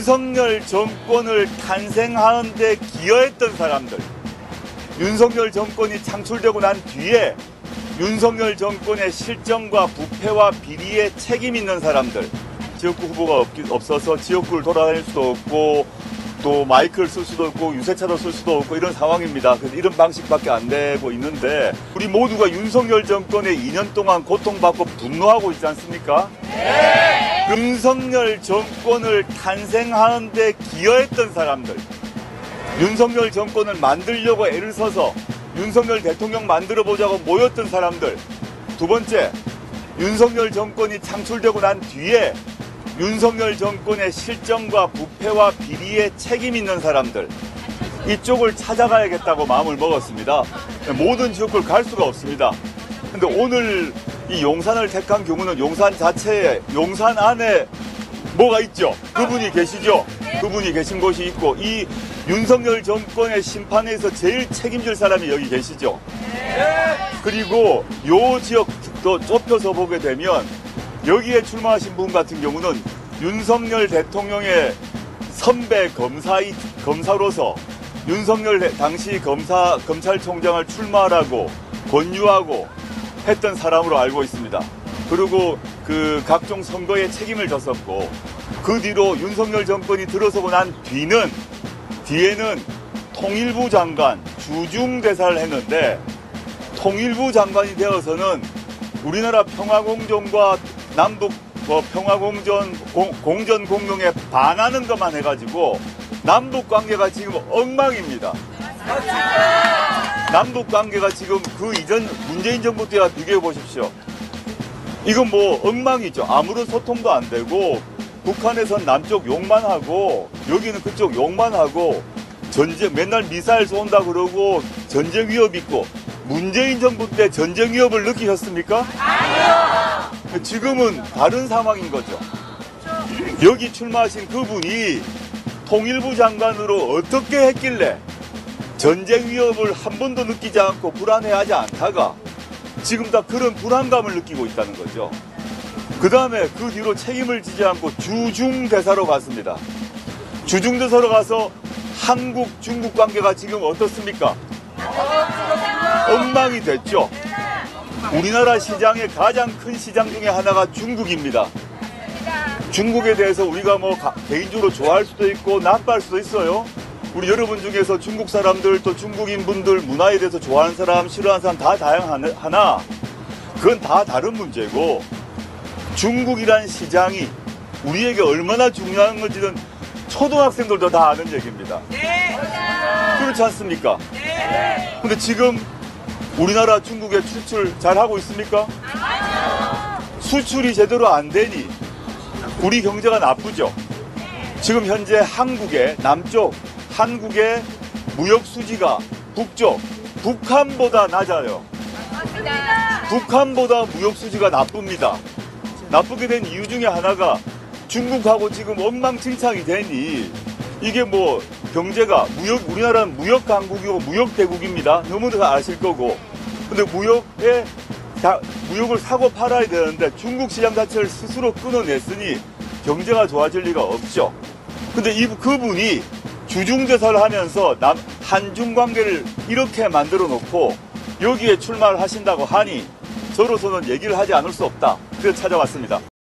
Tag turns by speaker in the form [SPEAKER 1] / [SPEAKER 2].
[SPEAKER 1] 윤석열 정권을 탄생하는 데 기여했던 사람들, 윤석열 정권이 창출되고 난 뒤에 윤석열 정권의 실정과 부패와 비리에 책임 있는 사람들, 지역구 후보가 없어서 지역구를 돌아다닐 수도 없고 또 마이크를 쓸 수도 없고 유세차도 쓸 수도 없고 이런 상황입니다. 그래서 이런 방식밖에 안 되고 있는데 우리 모두가 윤석열 정권에 2년 동안 고통받고 분노하고 있지 않습니까? 네! 윤석열 정권을 탄생하는 데 기여했던 사람들, 윤석열 정권을 만들려고 애를 써서 윤석열 대통령 만들어보자고 모였던 사람들, 두 번째, 윤석열 정권이 창출되고 난 뒤에 윤석열 정권의 실정과 부패와 비리에 책임 있는 사람들, 이쪽을 찾아가야겠다고 마음을 먹었습니다. 모든 지역구를 갈 수가 없습니다. 근데 오늘 이 용산을 택한 경우는 용산 자체에, 용산 안에 뭐가 있죠? 그분이 계시죠? 그분이 계신 곳이 있고, 이 윤석열 정권의 심판에서 제일 책임질 사람이 여기 계시죠? 그리고 요 지역 더 좁혀서 보게 되면 여기에 출마하신 분 같은 경우는 윤석열 대통령의 선배 검사로서 윤석열 당시 검찰총장을 출마하라고 권유하고 했던 사람으로 알고 있습니다. 그리고 그 각종 선거에 책임을 졌었고, 그 뒤로 윤석열 정권이 들어서고 난 뒤에는 통일부 장관, 주중대사를 했는데, 통일부 장관이 되어서는 우리나라 평화공정과 남북 공전 공동에 반하는 것만 해가지고 남북 관계가 지금 엉망입니다. 남북 관계가 지금 그 이전 문재인 정부 때와 비교해 보십시오. 이건 뭐 엉망이죠. 아무런 소통도 안 되고, 북한에선 남쪽 욕만 하고 여기는 그쪽 욕만 하고, 전쟁 맨날 미사일 쏜다 그러고 전쟁 위협 있고. 문재인 정부 때 전쟁 위협을 느끼셨습니까? 아니요. 지금은 다른 상황인 거죠. 여기 출마하신 그분이 통일부 장관으로 어떻게 했길래 전쟁 위협을 한 번도 느끼지 않고 불안해하지 않다가 지금 다 그런 불안감을 느끼고 있다는 거죠. 그 다음에 그 뒤로 책임을 지지 않고 주중대사로 갔습니다. 주중대사로 가서 한국, 중국 관계가 지금 어떻습니까? 엉망이 됐죠. 우리나라 시장의 가장 큰 시장 중에 하나가 중국입니다. 중국에 대해서 우리가 뭐 개인적으로 좋아할 수도 있고 나빠할 수도 있어요. 우리 여러분 중에서 중국 사람들, 또 중국인 분들 문화에 대해서 좋아하는 사람, 싫어하는 사람 다 다양하나 그건 다 다른 문제고, 중국이란 시장이 우리에게 얼마나 중요한 건지는 초등학생들도 다 아는 얘기입니다. 그렇지 않습니까? 근데 지금 우리나라 중국에 수출 잘하고 있습니까? 수출이 제대로 안 되니 우리 경제가 나쁘죠. 지금 현재 남쪽 한국의 무역 수지가 북쪽 북한보다 낮아요. 북한보다 무역 수지가 나쁩니다. 나쁘게 된 이유 중에 하나가 중국하고 지금 엉망진창이 되니, 이게 뭐 경제가 우리나라는 무역 강국이고 무역 대국입니다. 너무들 아실 거고. 근데 무역을 사고 팔아야 되는데 중국 시장 자체를 스스로 끊어냈으니 경제가 좋아질 리가 없죠. 근데 그분이 주중대사를 하면서 한중 관계를 이렇게 만들어 놓고 여기에 출마를 하신다고 하니 저로서는 얘기를 하지 않을 수 없다. 그래서 찾아왔습니다.